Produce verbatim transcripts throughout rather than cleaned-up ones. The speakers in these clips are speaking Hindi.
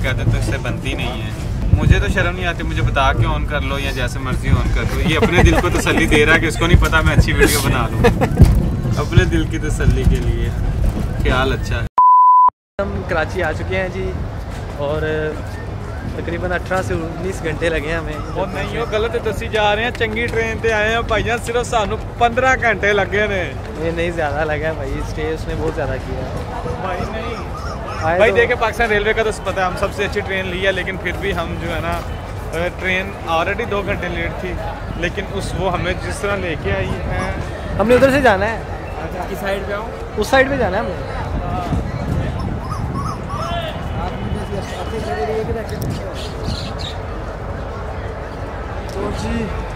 कहते तो इससे बनती नहीं है। मुझे तो शर्म नहीं आती, मुझे बता के ऑन कर लो या जैसे मर्जी ऑन कर लो। ये अपने दिल को तसल्ली दे रहा है कि इसको नहीं पता मैं अच्छी वीडियो बना लूँ। अपने दिल की तसल्ली के लिए ख्याल अच्छा है। हम कराची आ चुके हैं जी और तकरीबन अठारह से उन्नीस घंटे लगे हैं हमें। और नहीं हो गलत दसी जा रहे हैं, चंगी ट्रेन से आए हैं भाईया, सिर्फ सानू पंद्रह घंटे लगे ने। ये नहीं ज़्यादा लगा है भाई, स्टे उसने बहुत ज़्यादा किया है भाई। नहीं भाई तो... देखे पाकिस्तान रेलवे का तो पता है हम सबसे अच्छी ट्रेन ली है, लेकिन फिर भी हम जो है ना ट्रेन ऑलरेडी दो घंटे लेट थी, लेकिन उस वो हमें जिस तरह लेके आई है। हमने उधर से जाना है। किस साइड पे आऊँ? उस साइड पे जाना है हमें। तो जी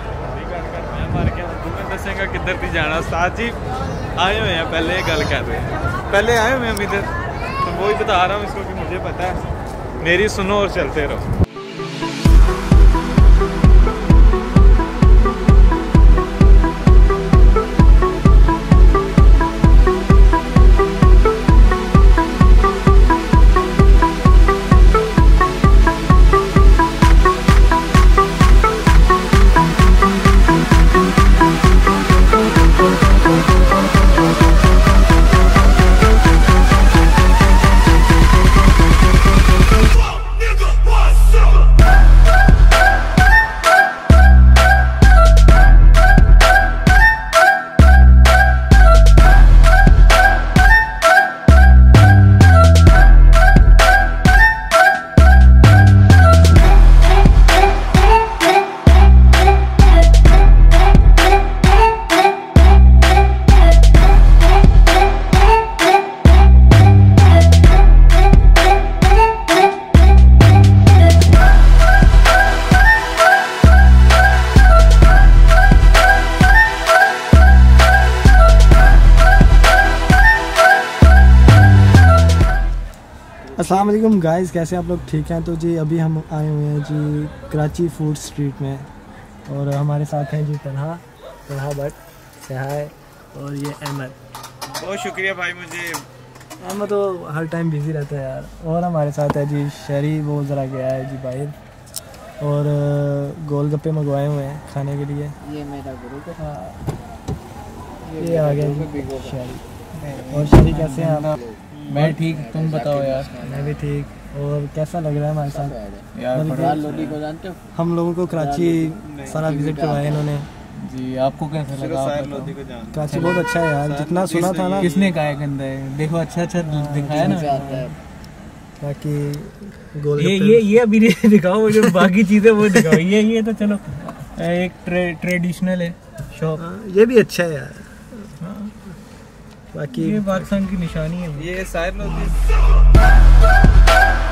दसेगा किधर थी जाना। साथ ही आए हुए हैं, पहले गल कर रहे हैं, पहले आए हुए हम इधर, तो वही बता रहा हूँ इसको कि मुझे पता है। मेरी सुनो और चलते रहो। अस्सलाम वालेकुम गाइस, कैसे आप लोग? ठीक हैं? तो जी अभी हम आए हुए हैं जी कराची फूड स्ट्रीट में और हमारे साथ हैं जी तन्हा तन्हा भट्ट सहाय और ये अहमद। बहुत शुक्रिया भाई। मुझे अहमद तो हर टाइम बिज़ी रहता है यार। और हमारे साथ है जी शहरी, वो ज़रा गया है जी बाहर, और गोलगप्पे मंगवाए हुए हैं खाने के लिए। ये मेरा गुरु का, ये आ गया जी शहरी। और शहरी कैसे हैं आप? मैं ठीक, तुम बताओ यार। मैं भी ठीक। और कैसा लग रहा है हमारे साथ यार? लोधी को जानते हो? हम लोगों को कराची सारा विजिट करवाया इन्होंने जी। आपको कैसा लगा? कराची बहुत अच्छा है यार, जितना सुना था ना। किसने कहा गंदा है? देखो अच्छा अच्छा दिखाया ना। बाकी गोल ये ये ये अभी नहीं दिखाओ, जो बाकी चीजें वो दिखाओ। ये ये तो चलो एक ट्रे, ट्रेडिशनल है शॉप, ये भी अच्छा है यार। बाकी ये पाकिस्तान की निशानी है। ये साहिर लोधी।